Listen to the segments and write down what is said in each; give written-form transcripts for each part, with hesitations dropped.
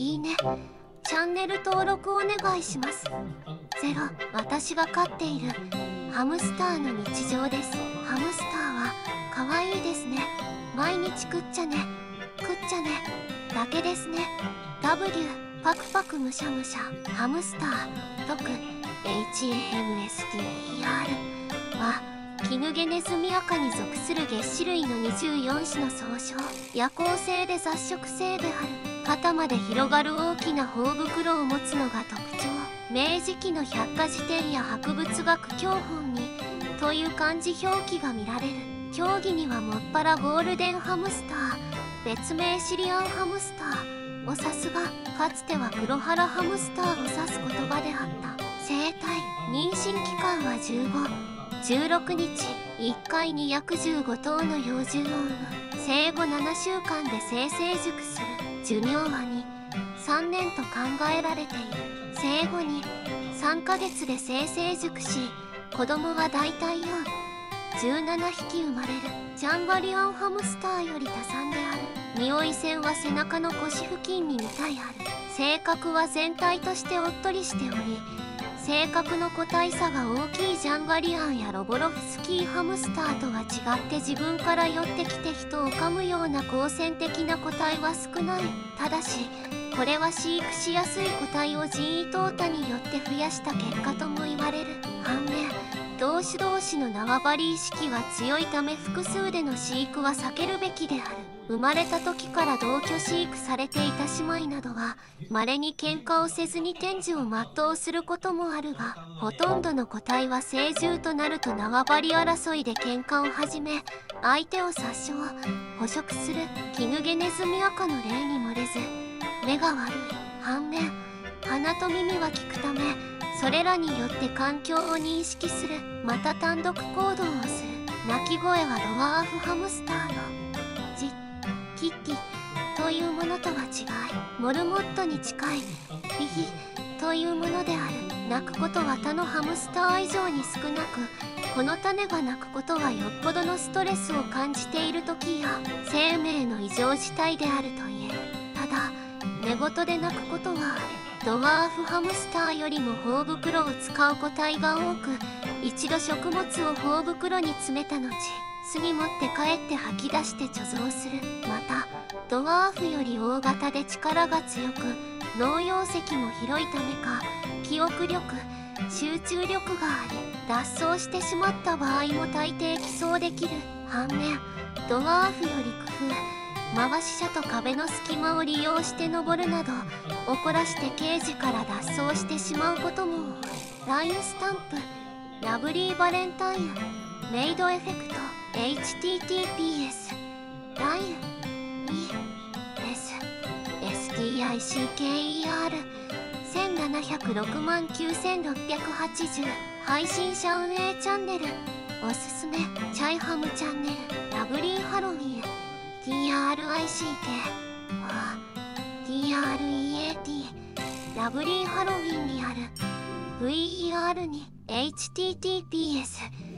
いいね。チャンネル登録お願いします。0、私が飼っているハムスターの日常です。ハムスターは可愛いですね。毎日食っちゃね、食っちゃねだけですね。W、パクパクむしゃむしゃ。ハムスター。6、HAMSTER はキヌゲネズミア科に属する齧歯類の24種の総称。夜行性で雑食性である。肩まで広がる大きな頬袋を持つのが特徴。明治期の百科事典や博物学教本にという漢字表記が見られる。競技にはもっぱらゴールデンハムスター、別名シリアンハムスターを指すが、かつては黒原ハムスターを指す言葉であった。生態。妊娠期間は15、16日、1回に約15頭の幼獣を産む。生後7週間で性成熟する。寿命は2、3年と考えられている。生後に3ヶ月で性成熟し、子供はだいたい4、17匹生まれる。ジャンガリアンハムスターより多産である。匂い線は背中の腰付近に2体ある。性格は全体としておっとりしており、性格の個体差が大きいジャンガリアンやロボロフスキーハムスターとは違って自分から寄ってきて人を噛むような好戦的な個体は少ない。ただしこれは飼育しやすい個体を人為淘汰によって増やした結果とも言われる。反面同種同士の縄張り意識は強いため複数での飼育は避けるべきである。生まれた時から同居飼育されていた姉妹などは稀に喧嘩をせずに天寿を全うすることもあるが、ほとんどの個体は成獣となると縄張り争いで喧嘩を始め、相手を殺傷捕食する。キヌゲネズミア科の例に漏れず目が悪い。反面鼻と耳は利くためそれらによって環境を認識する。また単独行動をする。鳴き声はドワーフハムスターのキッキというものとは違い、モルモットに近いビヒというものである。鳴くことは他のハムスター以上に少なく、この種が鳴くことはよっぽどのストレスを感じている時や生命の異常事態であると言える。ただ寝言で鳴くことはある。ドワーフハムスターよりも頬袋を使う個体が多く、一度食物を頬袋に詰めた後巣に持って帰って吐き出して貯蔵する。またドワーフより大型で力が強く脳容積も広いためか記憶力、集中力があり、脱走してしまった場合も大抵帰巣できる。反面ドワーフより工夫、回し車と壁の隙間を利用して登るなど怒らしてケージから脱走してしまうことも多い。ラインスタンプ、ラブリーバレンタイン、メイドエフェクト、https ライン STICKER 17069680配信者運営チャンネルおすすめチャイハムチャンネルラブリーハロウィン TRICK TREAT ラブリーハロウィンにある VER に https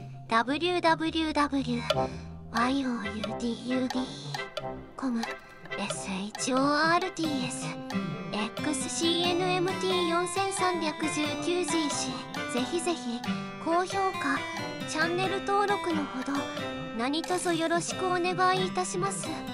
www.youdud.com SHORTS XCNMT4319GC ぜひぜひ高評価チャンネル登録のほど何卒よろしくお願いいたします。